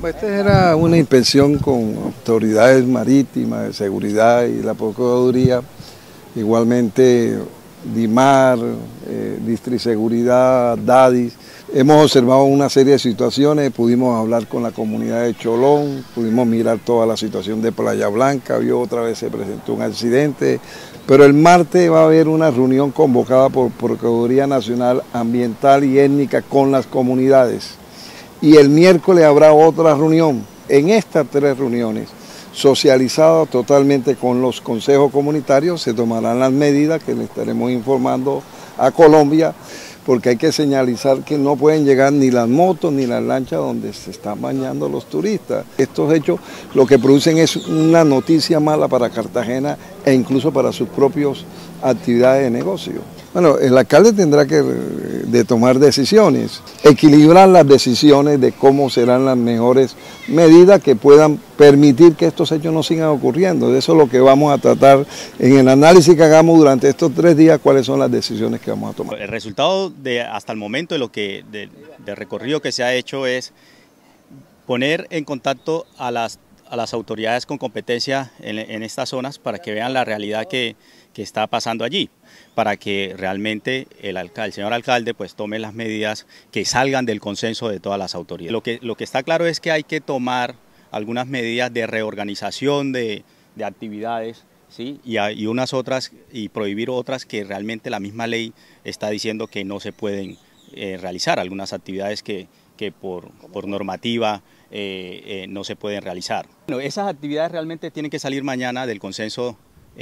Pues esta era una inspección con autoridades marítimas, de seguridad y la Procuraduría, igualmente DIMAR, Distriseguridad, DADIS. Hemos observado una serie de situaciones, pudimos hablar con la comunidad de Cholón, pudimos mirar toda la situación de Playa Blanca, otra vez se presentó un accidente, pero el martes va a haber una reunión convocada por Procuraduría Nacional Ambiental y Étnica con las comunidades. Y el miércoles habrá otra reunión. En estas 3 reuniones, socializadas totalmente con los consejos comunitarios, se tomarán las medidas que le estaremos informando a Colombia, porque hay que señalizar que no pueden llegar ni las motos ni las lanchas donde se están bañando los turistas. Estos hechos lo que producen es una noticia mala para Cartagena e incluso para sus propias actividades de negocio. Bueno, el alcalde tendrá de tomar decisiones, equilibrar las decisiones de cómo serán las mejores medidas que puedan permitir que estos hechos no sigan ocurriendo. De eso es lo que vamos a tratar en el análisis que hagamos durante estos 3 días, cuáles son las decisiones que vamos a tomar. El resultado hasta el momento del recorrido que se ha hecho es poner en contacto a las autoridades con competencia en estas zonas para que vean la realidad que está pasando allí, para que realmente el señor alcalde pues tome las medidas que salgan del consenso de todas las autoridades. Lo que está claro es que hay que tomar algunas medidas de reorganización de actividades, ¿sí? y unas otras, y prohibir otras que realmente la misma ley está diciendo que no se pueden realizar, algunas actividades que por normativa no se pueden realizar. Bueno, esas actividades realmente tienen que salir mañana del consenso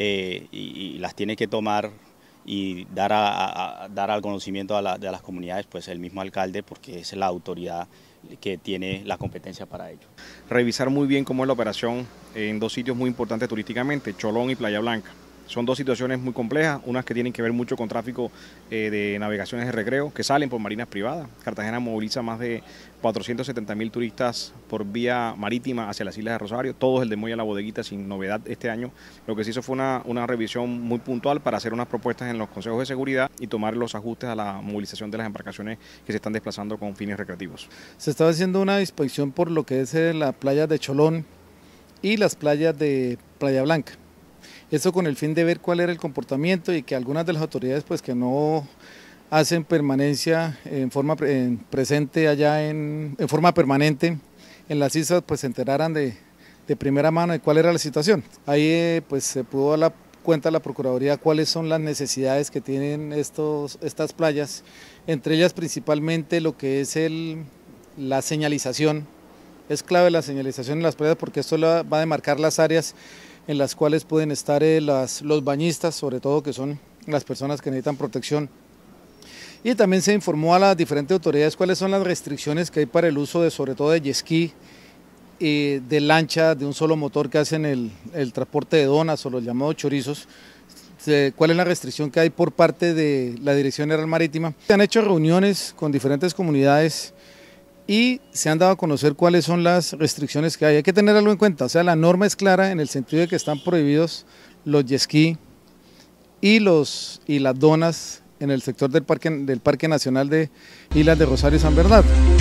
y las tiene que tomar y dar al conocimiento de las comunidades pues el mismo alcalde, porque es la autoridad que tiene la competencia para ello. Revisar muy bien cómo es la operación en 2 sitios muy importantes turísticamente, Cholón y Playa Blanca. Son 2 situaciones muy complejas, unas que tienen que ver mucho con tráfico de navegaciones de recreo que salen por marinas privadas. Cartagena moviliza más de 470.000 turistas por vía marítima hacia las Islas de Rosario, todos el de Moya a la Bodeguita sin novedad este año. Lo que se hizo fue una revisión muy puntual para hacer unas propuestas en los consejos de seguridad y tomar los ajustes a la movilización de las embarcaciones que se están desplazando con fines recreativos. Se estaba haciendo una inspección por lo que es la playa de Cholón y las playas de Playa Blanca. Esto con el fin de ver cuál era el comportamiento y que algunas de las autoridades pues que no hacen permanencia en forma presente allá en forma permanente en las islas pues se enteraran de primera mano de cuál era la situación. Ahí pues se pudo dar cuenta a la Procuraduría cuáles son las necesidades que tienen estas playas, entre ellas principalmente lo que es la señalización. Es clave la señalización en las playas porque esto va a demarcar las áreas en las cuales pueden estar los bañistas, sobre todo que son las personas que necesitan protección. Y también se informó a las diferentes autoridades cuáles son las restricciones que hay para el uso sobre todo de jet ski, de lancha de un solo motor que hacen el transporte de donas o los llamados chorizos, cuál es la restricción que hay por parte de la Dirección General Marítima. Se han hecho reuniones con diferentes comunidades y se han dado a conocer cuáles son las restricciones que hay. Hay que tener algo en cuenta, o sea, la norma es clara en el sentido de que están prohibidos los jet ski y las donas en el sector del Parque Nacional de Islas de Rosario y San Bernardo.